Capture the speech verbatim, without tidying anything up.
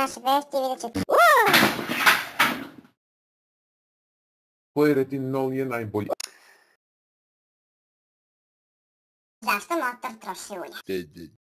naše vesti, vidjet ćete. Koji retinol je najbolji? Zašto motor troši ulje?